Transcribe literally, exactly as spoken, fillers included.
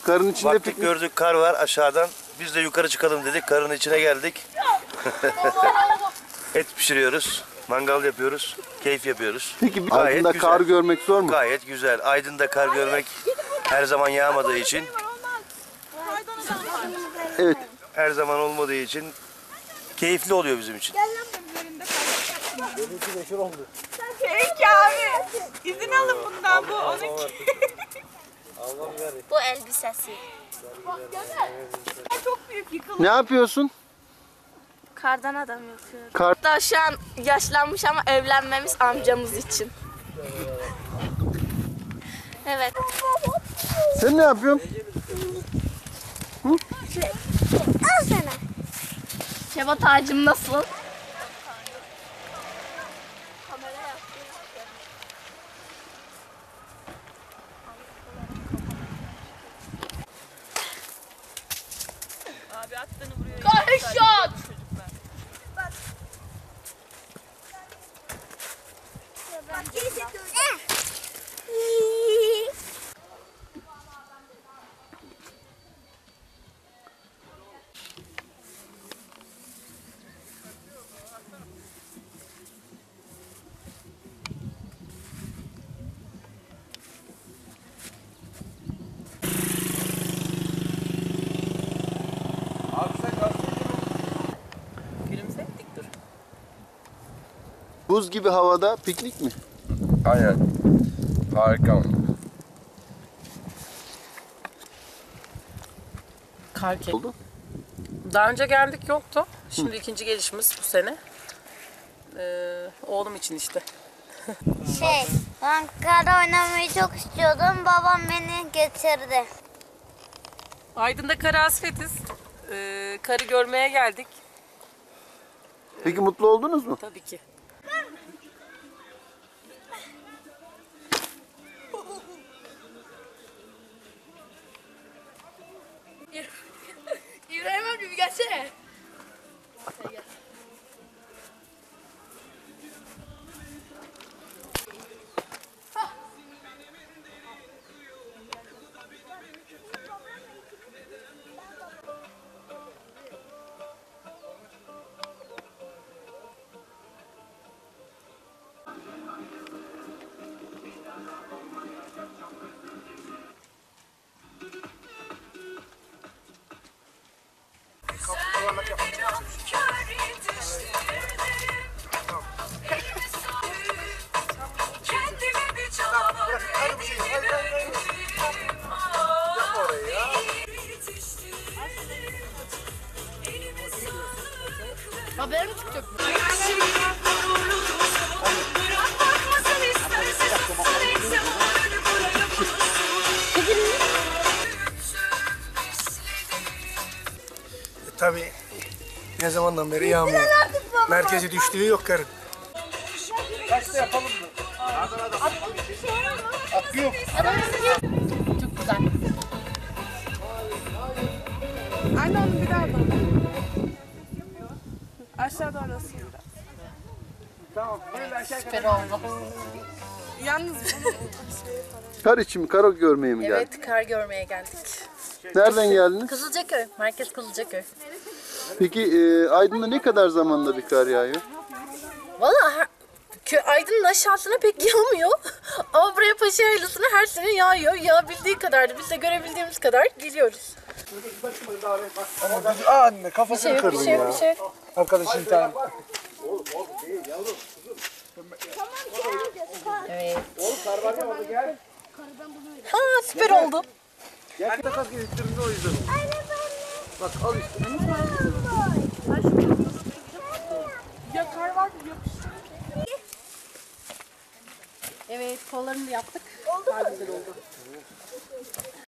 Karın içinde Baktık piknik. gördük kar var aşağıdan. Biz de yukarı çıkalım dedik. Karın içine geldik. Et pişiriyoruz. Mangal yapıyoruz. Keyif yapıyoruz. Peki Gayet Aydın'da güzel. kar görmek zor mu? Gayet güzel. Aydın'da kar görmek her zaman yağmadığı için, Evet. her zaman olmadığı için keyifli oluyor bizim için. Peki abi. İzin alın bundan, bu onunki. Bu elbisesi. Çok büyük yıkılır. Ne yapıyorsun? Kardan adam yapıyorum. Kar. Daha şu an yaşlanmış ama evlenmemiş amcamız için. Evet. Sen ne yapıyorsun? Al sana. Şebat ağacım nasıl? Abi attığını buraya. Kahşat! Gülümse, dik dur. Buz gibi havada piknik mi? Aynen. Harika. Kar kek. Oldu. Daha önce geldik yoktu. Şimdi ikinci gelişimiz bu sene. Ee, oğlum için işte. Şey, ben kar oynamayı çok istiyordum. Babam beni getirdi. Aydın'da kara hasretiz. Ee, karı görmeye geldik. Peki mutlu oldunuz mu? Tabii ki. İbrahim abi bir gelsene. Haber mi çıkacak? Tabii ne zamandan beri yağmıyor. Merkezi düştüğü yok karın. Kaçta yapalım mı? Akıyor. Çok güzel. Anne onu bir daha alalım. Aşağıda orası biraz. Tamam. Süper oldu. Yalnız Kar için mi? Kar görmeye mi geldin? evet, kar görmeye geldik. Nereden geldiniz? Kızılcaköy. Merkez Kızılcaköy. Peki e, Aydın'da ne kadar zamanda bir kar yağıyor? Valla her- kö- Aydın'ın aşağısına pek yağmıyor. Ama buraya Paşa Yaylası'na her sene yağıyor. Yağabildiği kadar da biz de görebildiğimiz kadar geliyoruz. Aa anne kafasını Bir şey yok, bir kırdın şey yok, ya. bir şey yok. Arkadaşın tane. Evet. Ha, süper oldu. Gel takas getirdiğinde o yüzden oldu. Bak al işte. Ya kar var yok. Evet, kollarını da yaptık. Oldu mu? Güzel oldu.